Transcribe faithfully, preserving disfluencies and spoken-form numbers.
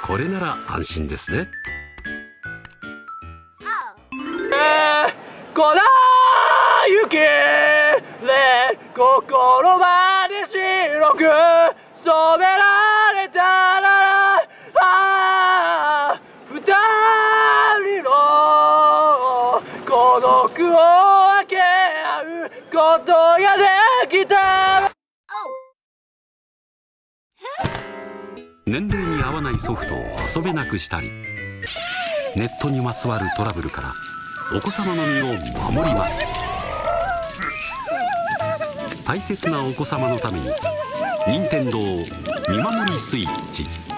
これなら安心ですね。 粉雪で心まで白く染められたなら、ああ二人の孤独を分け合うことができた。 年齢に合わないソフトを遊べなくしたり、ネットにまつわるトラブルからお子様の身を守ります。大切なお子様のために任天堂見守りスイッチ。